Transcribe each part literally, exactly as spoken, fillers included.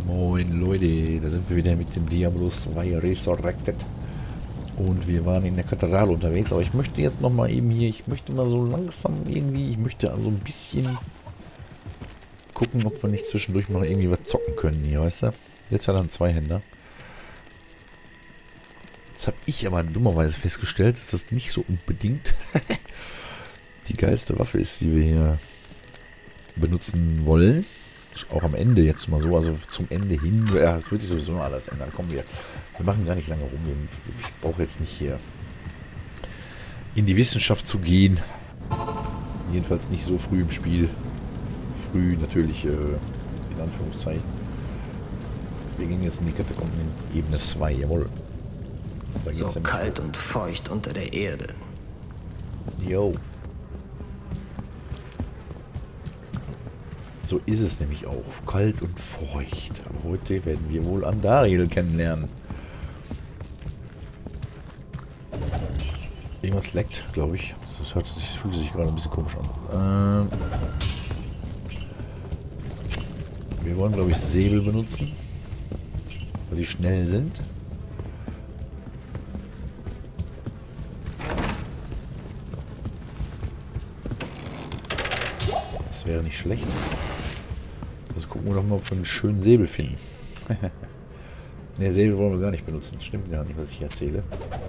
Moin Leute, da sind wir wieder mit dem Diablo zwei Resurrected. Und wir waren in der Kathedrale unterwegs, aber ich möchte jetzt noch mal eben hier, ich möchte mal so langsam irgendwie, ich möchte also ein bisschen gucken, ob wir nicht zwischendurch mal irgendwie was zocken können hier, weißt du? Jetzt hat er einen Zweihänder. Jetzt habe ich aber dummerweise festgestellt, dass das nicht so unbedingt die geilste Waffe ist, die wir hier benutzen wollen. Auch am Ende jetzt mal so, also zum Ende hin, ja, das wird sich sowieso noch alles ändern. Kommen wir, wir machen gar nicht lange rum. Ich brauche jetzt nicht hier in die Wissenschaft zu gehen. Jedenfalls nicht so früh im Spiel. Früh natürlich, äh, in Anführungszeichen. Wir gehen jetzt in die Katakomben in Ebene zwei, jawohl. Da geht's so kalt und feucht unter der Erde. Jo. So ist es nämlich auch. Kalt und feucht. Aber heute werden wir wohl Andariel kennenlernen. Irgendwas leckt, glaube ich. Das, hört sich, das fühlt sich gerade ein bisschen komisch an. Ähm wir wollen, glaube ich, Säbel benutzen. Weil die schnell sind. Das wäre nicht schlecht. Also gucken wir doch mal, ob wir einen schönen Säbel finden. Ne, Säbel wollen wir gar nicht benutzen. Stimmt gar nicht, was ich erzähle.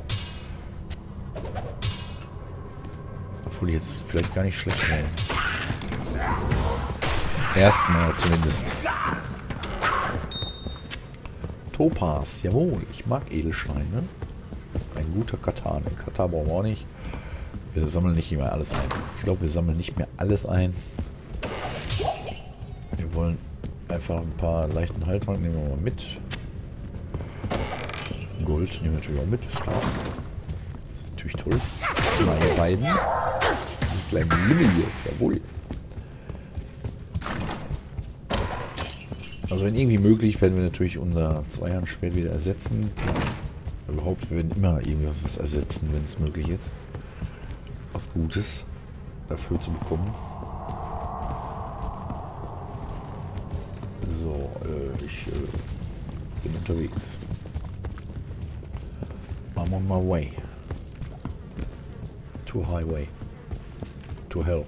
Obwohl ich jetzt vielleicht gar nicht schlecht wäre. Erstmal zumindest. Topaz, jawohl. Ich mag Edelsteine. Ein guter Katan. Den Katan brauchen wir auch nicht. Wir sammeln nicht mehr alles ein. Ich glaube, wir sammeln nicht mehr alles ein. Wir wollen einfach ein paar leichten Heiltrank nehmen wir mal mit. Gold nehmen wir natürlich auch mit, ist klar. Das ist natürlich toll. Meine beiden. Die kleine Linie hier, jawohl. Also wenn irgendwie möglich, werden wir natürlich unser Zweihandschwert wieder ersetzen. Überhaupt, wir werden immer irgendwie was ersetzen, wenn es möglich ist. Was Gutes dafür zu bekommen. So, äh, ich äh, bin unterwegs. I'm on my way. To highway. To hell.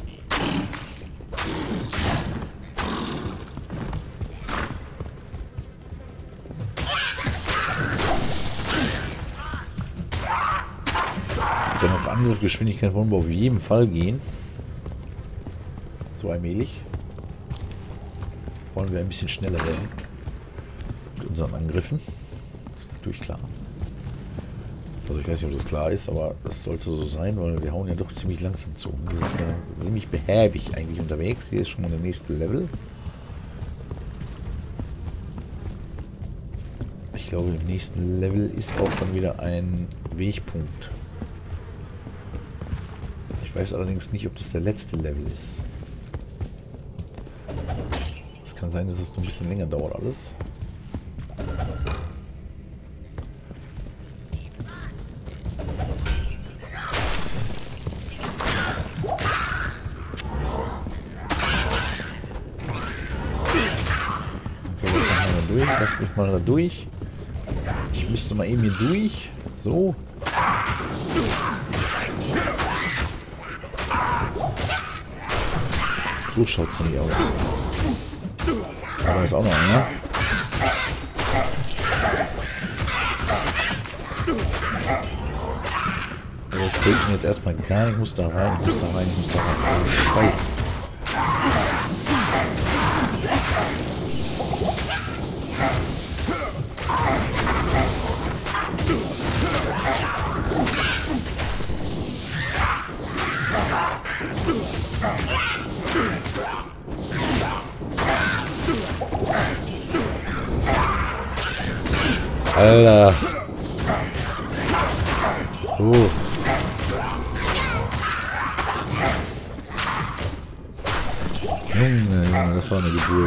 Dann auf Angriffsgeschwindigkeit wollen wir auf jeden Fall gehen. So allmählich. Wollen wir ein bisschen schneller werden. Mit unseren Angriffen. Das ist natürlich klar. Also ich weiß nicht, ob das klar ist, aber das sollte so sein, weil wir hauen ja doch ziemlich langsam zu. Wir sind ja ziemlich behäbig eigentlich unterwegs. Hier ist schon mal der nächste Level. Ich glaube, im nächsten Level ist auch dann wieder ein Wegpunkt. Ich weiß allerdings nicht, ob das der letzte Level ist. Es kann sein, dass es noch ein bisschen länger dauert alles. Okay, lass mich mal da durch. Lass mich mal da durch. Ich müsste mal eben hier durch. So. So schaut es nicht aus. Aber ist auch noch einer. Aber das bringt mir jetzt erstmal gar nicht. Ich muss da rein, ich muss da rein, ich muss da rein. Oh, Scheiße. Alter. So. Junge, Junge, das war eine Geburt.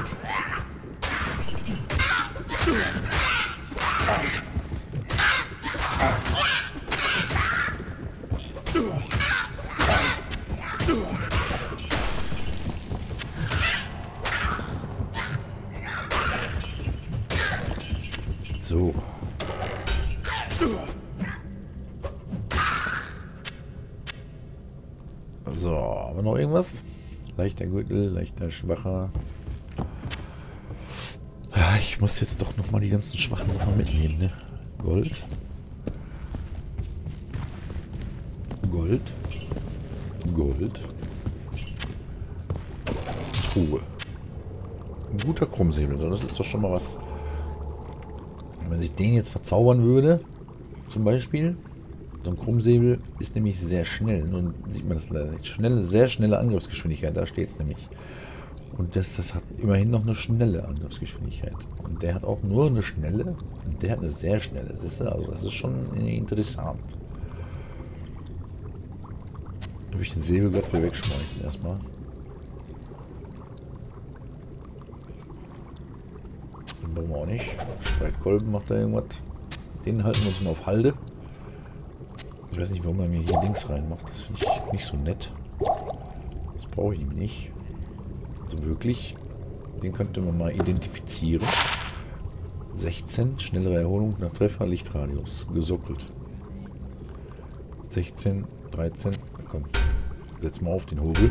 So. So, haben wir noch irgendwas? Leichter Gürtel, leichter Schwacher. Ja, ich muss jetzt doch nochmal die ganzen schwachen Sachen mitnehmen, ne? Gold. Gold. Gold. Truhe. Ein guter Krummsäbel, das ist doch schon mal was. Wenn sich den jetzt verzaubern würde, zum Beispiel, so ein Krummsäbel ist nämlich sehr schnell. Nun sieht man das leider nicht. Schnelle, sehr schnelle Angriffsgeschwindigkeit, da steht es nämlich. Und das, das hat immerhin noch eine schnelle Angriffsgeschwindigkeit. Und der hat auch nur eine schnelle, und der hat eine sehr schnelle. Das ist, also das ist schon interessant. Da will ich den Säbel gleich wieder wegschmeißen erstmal. Den brauchen wir auch nicht. Streitkolben macht da irgendwas. Den halten wir uns mal auf Halde. Ich weiß nicht, warum er mir hier links reinmacht. Das finde ich nicht so nett. Das brauche ich ihm nicht. Also wirklich. Den könnte man mal identifizieren. sechzehn. Schnellere Erholung nach Treffer. Lichtradius. Gesockelt. sechzehn. dreizehn. Komm. Setz mal auf den Hobel.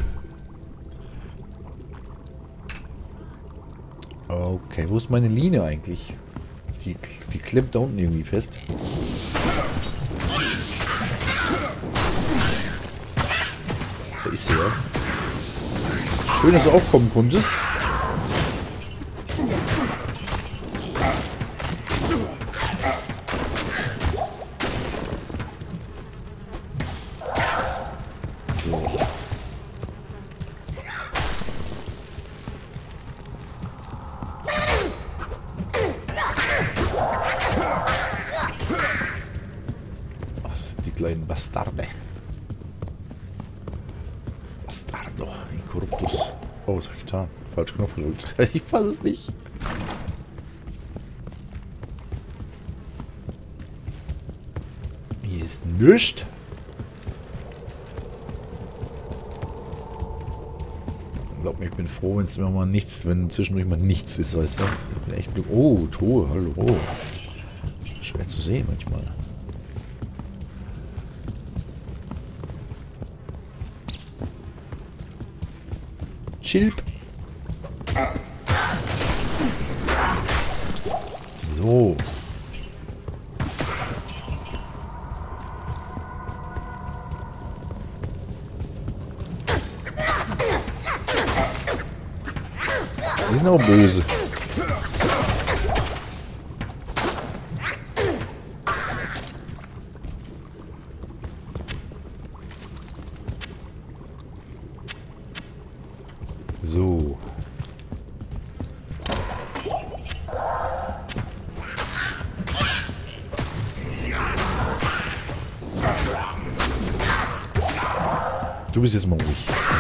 Okay, wo ist meine Linie eigentlich? Die, die klemmt da unten irgendwie fest. Da ist er. Schön, dass du aufkommen konntest. So. Ach, das sind die kleinen Bastarde. Bastardo, Incorruptus. Oh, was hab ich getan? Falsch Knopf gedrückt. Ich fasse es nicht. Hier ist nichts. Glaub mir, ich bin froh, wenn es immer mal nichts, wenn zwischendurch mal nichts ist, weißt du? Ich bin echt glücklich. Oh, Truhe, hallo. Schwer zu sehen manchmal. Chilp. So. Die sind auch böse. So. Du bist jetzt mal ruhig.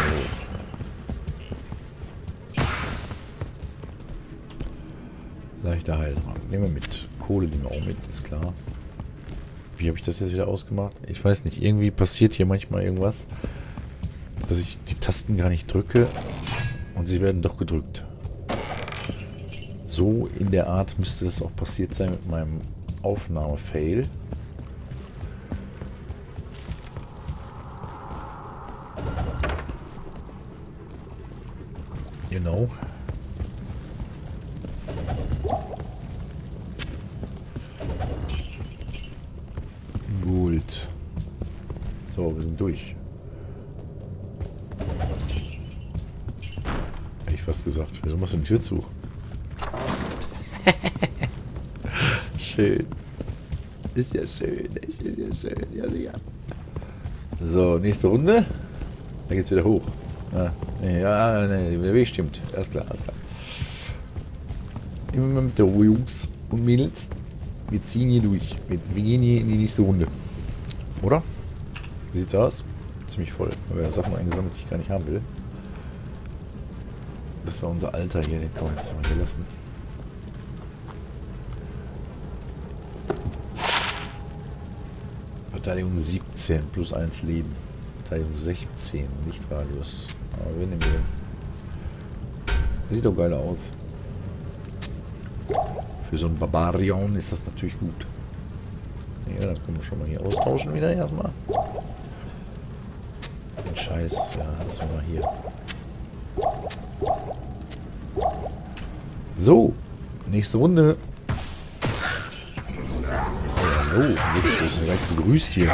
Leichter Heiltrank. Nehmen wir mit. Kohle nehmen wir auch mit, ist klar. Wie habe ich das jetzt wieder ausgemacht? Ich weiß nicht. Irgendwie passiert hier manchmal irgendwas, dass ich die Tasten gar nicht drücke und sie werden doch gedrückt. So in der Art müsste das auch passiert sein mit meinem Aufnahme-Fail. Genau. Gut. So, wir sind durch. Hätte ich fast gesagt. Wieso machst du die Tür zu? Schön. Ist ja schön. Ist ja schön. Ja, sicher. So, nächste Runde. Da geht's wieder hoch. Ah, nee, ja, nee, der Weg stimmt. Alles klar, alles klar. Immer mit der Ruhe, Jungs und Mädels. Wir ziehen hier durch. Wir, wir gehen hier in die nächste Runde. Oder? Wie sieht's aus? Ziemlich voll. Aber wir haben Sachen eingesammelt, die ich gar nicht haben will. Das war unser Alter hier. Den kann man jetzt mal hier lassen. Verteidigung siebzehn plus eins Leben. Verteidigung sechzehn. Lichtradius. Aber wen nehmen wir denn? Sieht doch geil aus. Für so einen Barbarian ist das natürlich gut. Ja, dann können wir schon mal hier austauschen wieder erstmal. Den Scheiß, ja, lassen wir mal hier. So, nächste Runde. Oh, hallo, jetzt ist direkt begrüßt hier.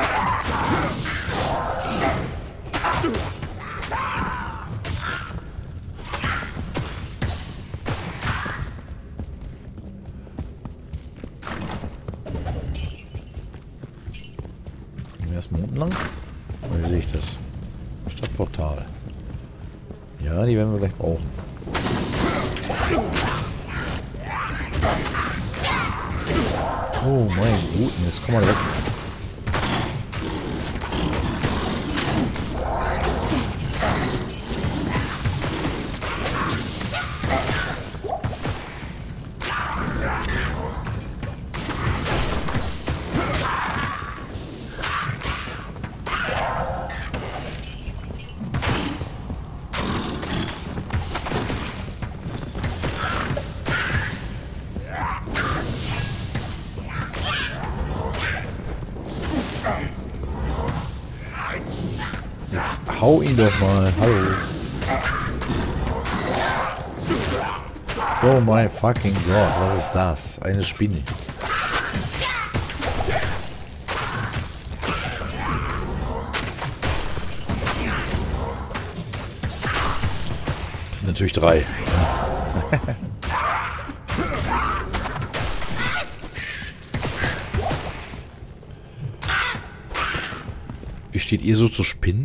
Erstmal unten lang. Wie sehe ich das? Stadtportal. Ja, die werden wir gleich brauchen. Oh mein Gott, jetzt komm mal weg. Jetzt hau ihn doch mal. Hallo. Oh mein fucking Gott, was ist das? Eine Spinne. Das sind natürlich drei. Wie steht ihr so zu Spinnen?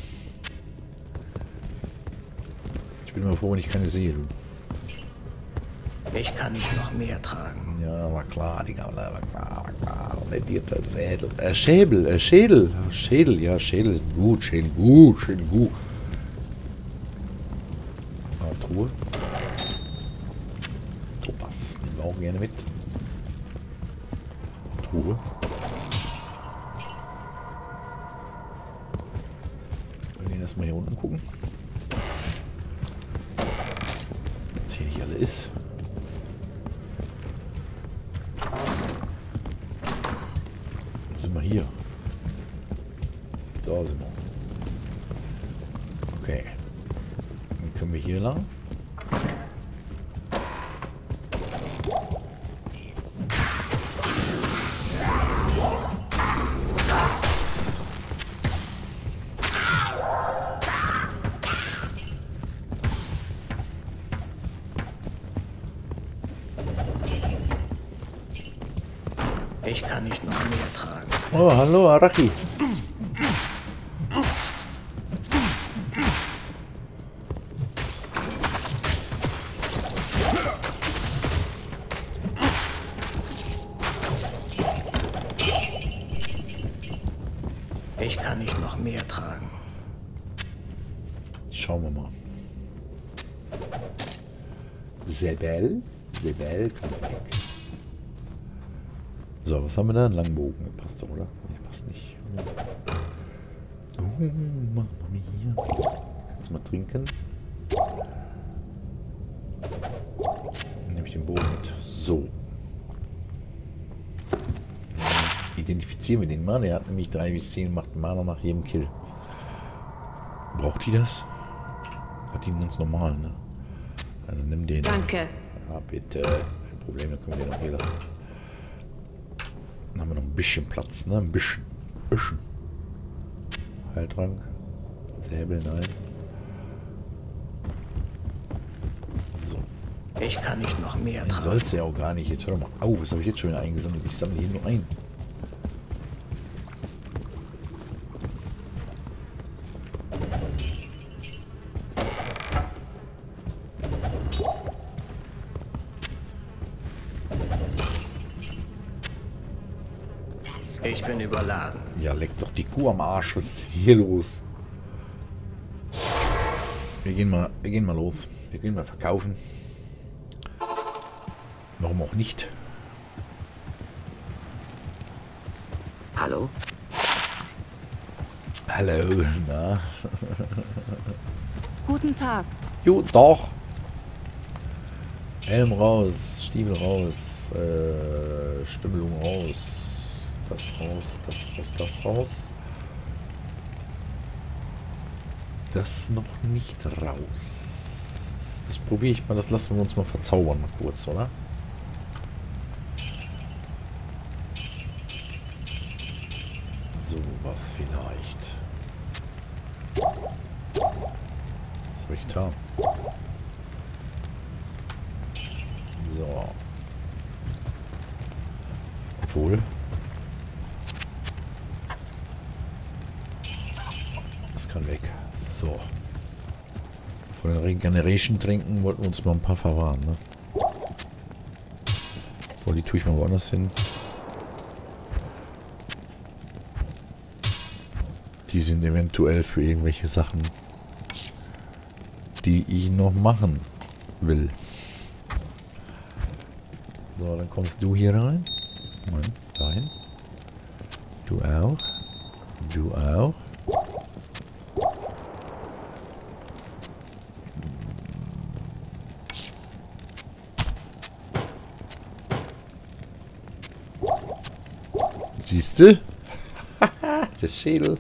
Ich bin immer froh, wenn ich keine sehe, du. Ich kann nicht noch mehr tragen. Ja, war klar, Digga, war klar, war klar. Lendierter Sädel. Äh, Schädel, äh, Schädel. Schädel, ja, Schädel ist gut, Schädel gut, Schädel gut. Ah, Truhe. Topas, nehmen wir auch gerne mit. Truhe. Wir gehen erstmal hier unten gucken. Was hier nicht alle ist. Sind wir hier? Da sind wir. Okay. Dann können wir hier lang. Ich kann nicht noch mehr tragen. Oh, hallo, Arachi. Ich kann nicht noch mehr tragen. Schauen wir mal. Sebel. Sebel kommt weg. So, was haben wir da? Ein Langbogen. Passt doch, oder? Nee, passt nicht. Oh, Mamma mia. Kannst du mal trinken? Dann nehme ich den Bogen mit. So. Identifizieren wir den mal. Der hat nämlich drei bis zehn macht Mana nach jedem Kill. Braucht die das? Hat die einen ganz normal, ne? Also nimm den. Danke. Ja, bitte. Kein Problem, dann können wir den auch hier lassen. Dann haben wir noch ein bisschen Platz, ne? Ein bisschen. Bisschen. Heiltrank. Säbel, nein. So. Ich kann nicht noch mehr Den tragen. soll's ja auch gar nicht. Jetzt hör doch mal auf. Was habe ich jetzt schon wieder eingesammelt? Ich sammle hier nur ein. Ich bin überladen. Ja, leck doch die Kuh am Arsch. Was ist hier los? Wir gehen mal, wir gehen mal los. Wir gehen mal verkaufen. Warum auch nicht? Hallo? Hallo, na? Guten Tag. Jo, doch. Helm raus, Stiefel raus. Äh, Stümmelung raus. Das raus, das raus, das raus. Das noch nicht raus. Das probiere ich mal, das lassen wir uns mal verzaubern, mal kurz, oder? So was vielleicht. Was habe ich getan? So. Obwohl. Das kann weg. So. Von der Regeneration trinken wollten wir uns mal ein paar verwahren, ne? Obwohl, die tue ich mal woanders hin. Die sind eventuell für irgendwelche Sachen, die ich noch machen will. So, dann kommst du hier rein. Nein, dahin. Du auch. Du auch. Siehst du? Der Schädel.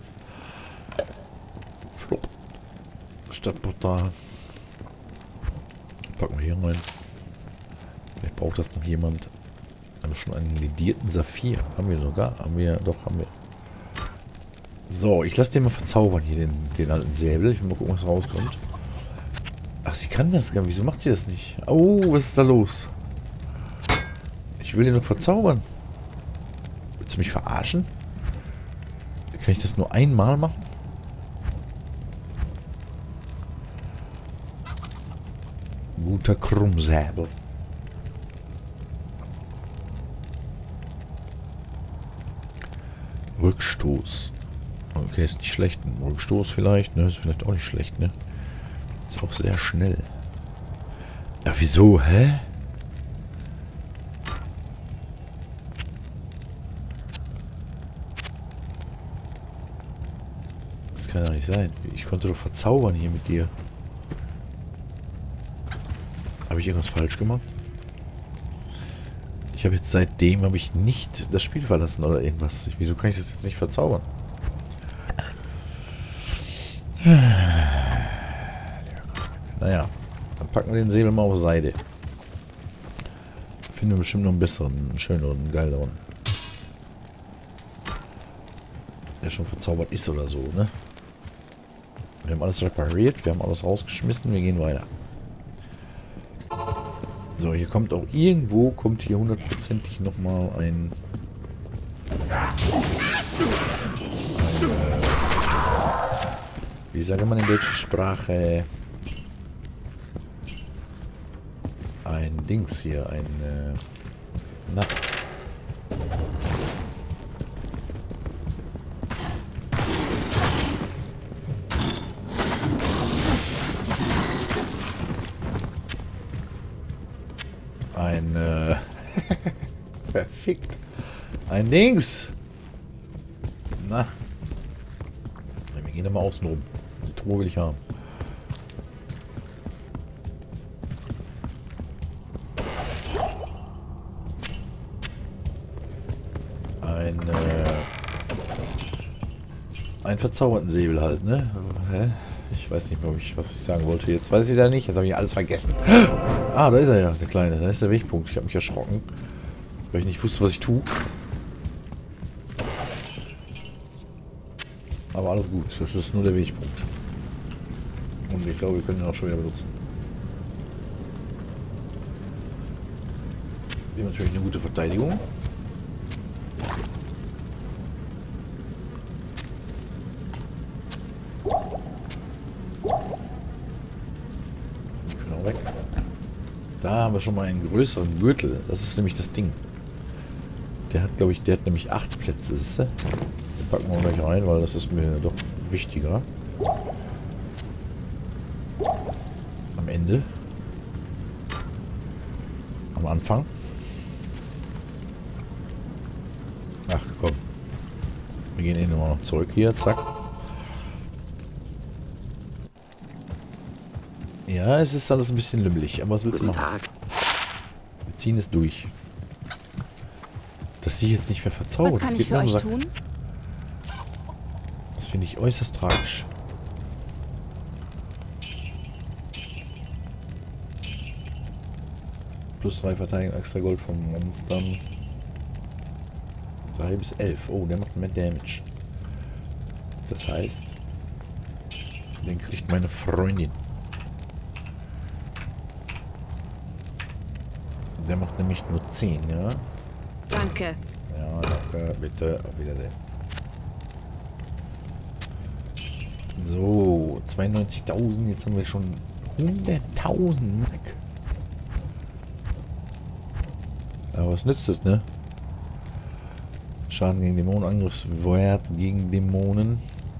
Flop. Stadtportal. Packen wir hier rein. Vielleicht braucht das noch jemand. Haben wir schon einen ledierten Saphir? Haben wir sogar? Haben wir, doch, haben wir. So, ich lasse den mal verzaubern hier, den, den alten Säbel. Ich will mal gucken, was rauskommt. Ach, sie kann das gar nicht. Wieso macht sie das nicht? Oh, was ist da los? Ich will den noch verzaubern. Willst du mich verarschen? Kann ich das nur einmal machen? Guter Krummsäbel. Rückstoß. Okay, ist nicht schlecht. Ein Rückstoß vielleicht, ne? Ist vielleicht auch nicht schlecht, ne? Ist auch sehr schnell. Ja, wieso? Hä? Das kann ja nicht sein. Ich konnte doch verzaubern hier mit dir. Habe ich irgendwas falsch gemacht? Ich habe jetzt seitdem habe ich nicht das Spiel verlassen oder irgendwas. Ich, wieso kann ich das jetzt nicht verzaubern? Naja, dann packen wir den Säbel mal auf Seite. Finden wir bestimmt noch einen besseren, einen schöneren, geileren. Der schon verzaubert ist oder so, ne? Wir haben alles repariert, wir haben alles rausgeschmissen, wir gehen weiter. So, hier kommt auch irgendwo, kommt hier hundertprozentig nochmal ein... ein äh, wie sagt man in deutscher Sprache? Ein Dings hier, ein... Äh, na... Ein, äh... Verfickt. Ein Dings. Na. Wir gehen da mal außen rum. Die Truhe will ich haben. Ein, äh... Ein verzauberten Säbel halt, ne? Hä? Ich weiß nicht mehr, was ich sagen wollte. Jetzt weiß ich da nicht. Jetzt habe ich alles vergessen. Ah, da ist er ja, der Kleine. Da ist der Wegpunkt. Ich habe mich erschrocken, weil ich nicht wusste, was ich tue. Aber alles gut. Das ist nur der Wegpunkt. Und ich glaube, wir können ihn auch schon wieder benutzen. Wir haben natürlich eine gute Verteidigung. Weg. Da haben wir schon mal einen größeren Gürtel. Das ist nämlich das Ding. Der hat, glaube ich, der hat nämlich acht Plätze. Siehst du? Den packen wir gleich rein, weil das ist mir doch wichtiger. Am Ende. Am Anfang. Ach komm. Wir gehen eh nochmal noch zurück hier. Zack. Ja, es ist alles ein bisschen lümmelig, aber was willst du machen? Wir ziehen es durch. dass die jetzt nicht mehr verzaubert. Was kann ich für euch tun? Das finde ich äußerst tragisch. Plus drei Verteidigung, extra Gold vom Monstern. drei bis elf. Oh, der macht mehr Damage. Das heißt, den kriegt meine Freundin. Der macht nämlich nur zehn, ja? Danke. Ja, danke. Bitte. Auf Wiedersehen. So, zweiundneunzigtausend. Jetzt haben wir schon hunderttausend. Aber was nützt es, ne? Schaden gegen Dämonen, Angriffswert gegen Dämonen.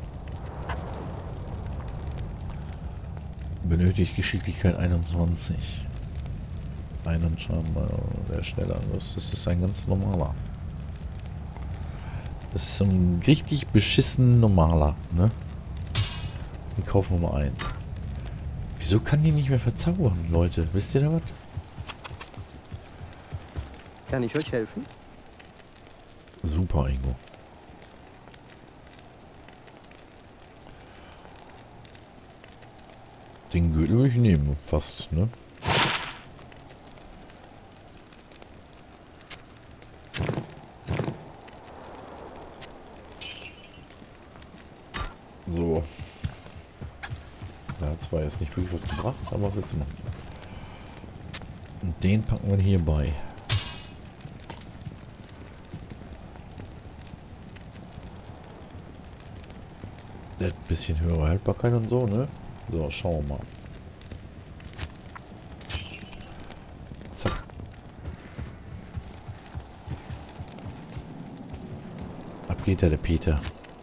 Benötigt Geschicklichkeit einundzwanzig. Einen Schaden, der schnelle Angriff. Das ist ein ganz normaler. Das ist so ein richtig beschissen normaler, ne? Den kaufen wir mal ein. Wieso kann die nicht mehr verzaubern, Leute? Wisst ihr da was? Kann ich euch helfen? Super, Ingo. Den Gürtel würde ich nehmen, fast, ne? So. Da hat zwar jetzt nicht wirklich was gebracht, aber was willst du machen? Und den packen wir hier bei. Der hat ein bisschen höhere Haltbarkeit und so, ne? So, schauen wir mal. Zack. Ab geht er, der Peter.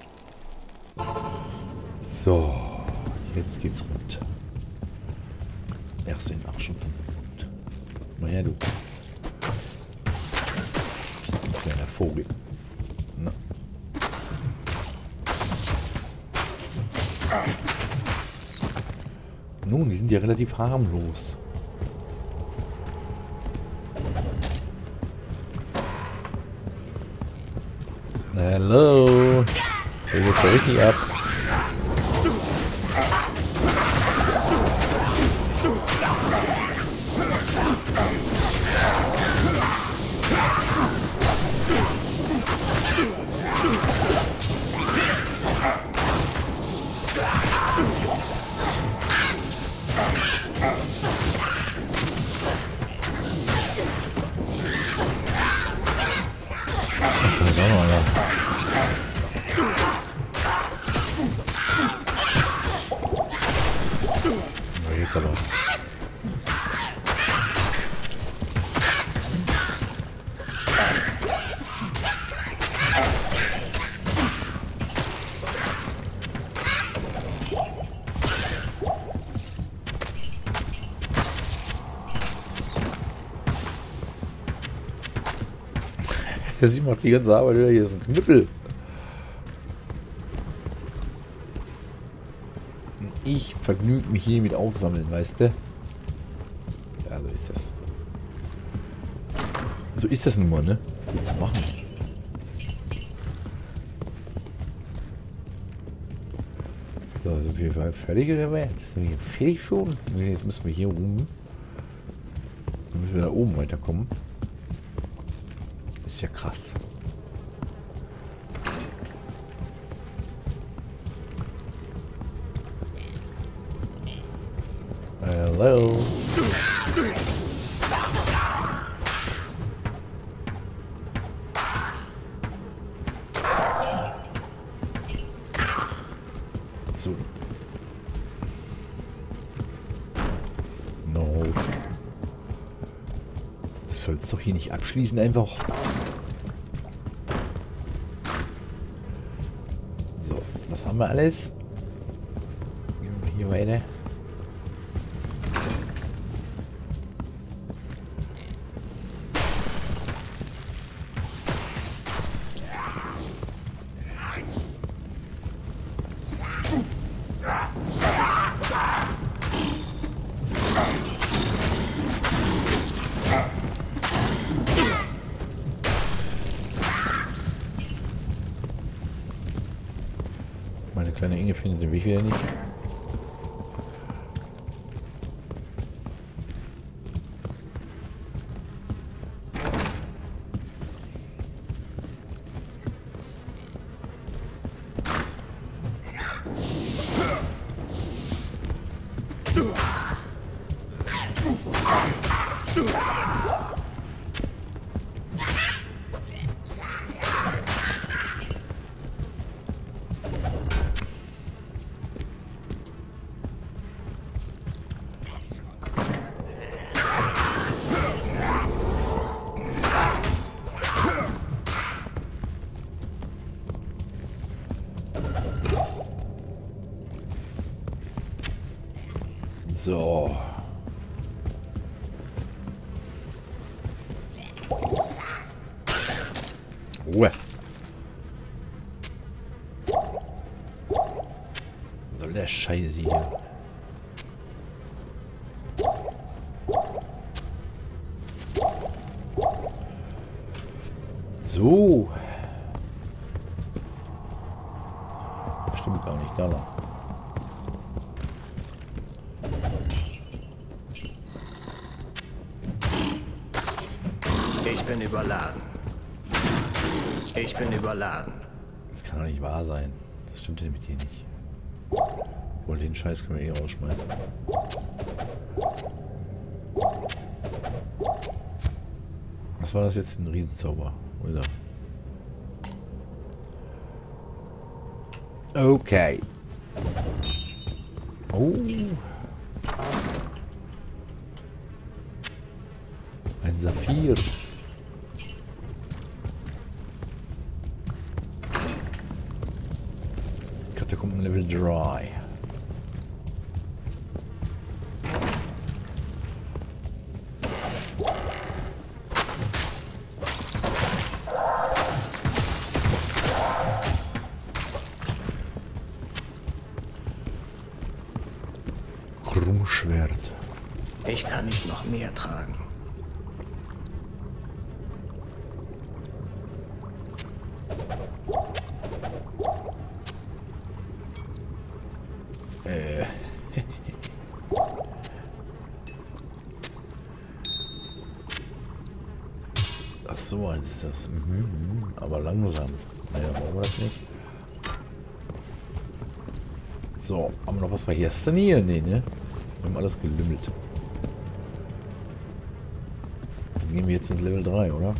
So, jetzt geht's rund. Erst den Arsch und dann rund. Mal her, du. Kleiner Vogel. Na. Nun, die sind ja relativ harmlos. Hallo. Der geht so richtig ab. Ach, da ist auch noch einer. Na, jetzt aber. Sie macht die ganze Arbeit wieder. Hier ist ein Knüppel. Ich vergnüge mich hier mit Aufsammeln, weißt du? Ja, so ist das. So ist das nun mal, ne? Was zu machen? So, sind wir fertig oder was? Sind wir fertig schon? Jetzt müssen wir hier rum. Dann müssen wir da oben weiterkommen. Ist ja krass. Hello. So. No. Das soll's doch hier nicht abschließen, einfach. So, das haben wir alles. Gehen wir hier weiter. Kleine Inge findet den Weg wieder nicht. So. Ruhe. Was soll der Scheiße hier? So. Stimmt gar nicht, da lang. Ich bin überladen. Ich bin überladen. Das kann doch nicht wahr sein. Das stimmt ja mit dir nicht. Wohl, den Scheiß können wir eh rausschmeißen. Was war das jetzt? Ein Riesenzauber. Wo ist er? Okay. Oh. Ein Saphir. Katakomben Level drei. Krummschwert. Ich kann nicht noch mehr tragen. Äh. Ach so, jetzt ist das. Mhm, mhm, aber langsam. Naja, brauchen wir das nicht. So, haben wir noch was vergessen hier? Nee, ne? Wir haben alles gelümmelt. Dann gehen wir jetzt in Level drei, oder?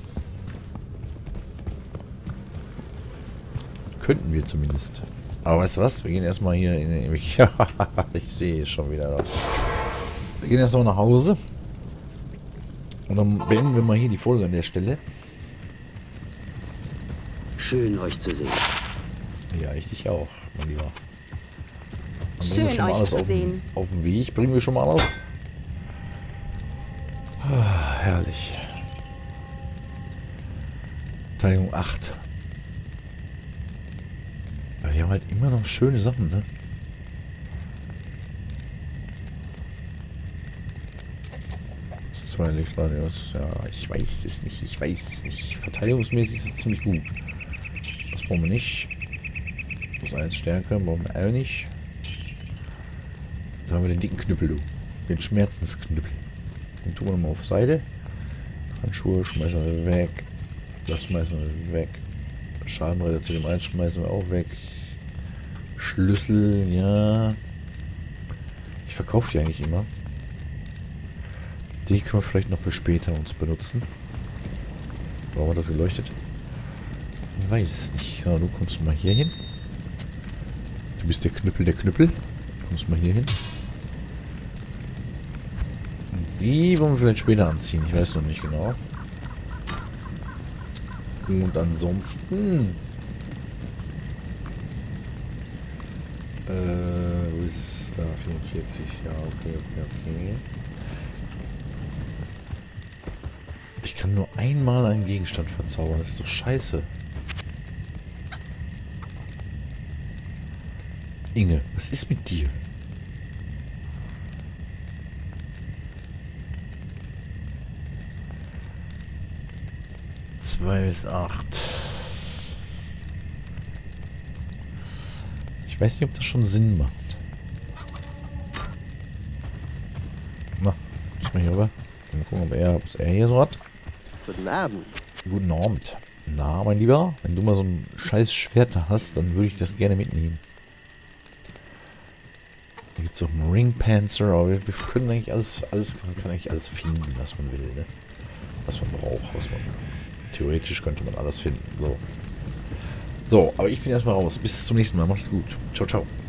Könnten wir zumindest. Aber weißt du was? Wir gehen erstmal hier in den... Ja, ich sehe schon wieder das. Wir gehen erstmal nach Hause. Und dann beenden wir mal hier die Folge an der Stelle. Schön, euch zu sehen. Ja, ich dich auch, mein Lieber. Dann bringen wir Schön, schon mal euch alles zu auf, sehen. auf den Weg. Bringen wir schon mal alles. Ah, herrlich. Teilung acht. Aber wir haben halt immer noch schöne Sachen, ne? Das zwei Lichtlein, das, ja, ich weiß es nicht, ich weiß es nicht. Verteidigungsmäßig ist es ziemlich gut. Das brauchen wir nicht. Das eins Stärke brauchen wir auch nicht. Da haben wir den dicken Knüppel, du. Den Schmerzensknüppel. Den tun wir nochmal auf Seite. Handschuhe schmeißen wir weg. Das schmeißen wir weg. Schadenreiter zu dem eins schmeißen wir auch weg. Schlüssel, ja. Ich verkaufe die eigentlich immer. Die können wir vielleicht noch für später uns benutzen. Warum hat das geleuchtet? Ich weiß es nicht. Ja, du kommst mal hier hin. Du bist der Knüppel, der Knüppel. Du kommst mal hier hin. Und die wollen wir vielleicht später anziehen. Ich weiß noch nicht genau. Und ansonsten... Äh, wo ist da? vierundvierzig. Ja, okay, okay, okay. Ich kann nur einmal einen Gegenstand verzaubern. Das ist doch scheiße. Inge, was ist mit dir? zwei bis acht. Ich Ich weiß nicht, ob das schon Sinn macht. Na, muss mal hier rüber. Mal gucken, ob er, was er hier so hat. Guten Abend. Guten Abend. Na, mein Lieber, wenn du mal so ein scheiß Schwert hast, dann würde ich das gerne mitnehmen. Da gibt es auch einen Ring Panzer, aber wir, wir können eigentlich alles, alles, man kann eigentlich alles finden, was man will, ne? Was man braucht, was man. Theoretisch könnte man alles finden. So. So, aber ich bin erstmal raus. Bis zum nächsten Mal. Mach's gut. Ciao, ciao.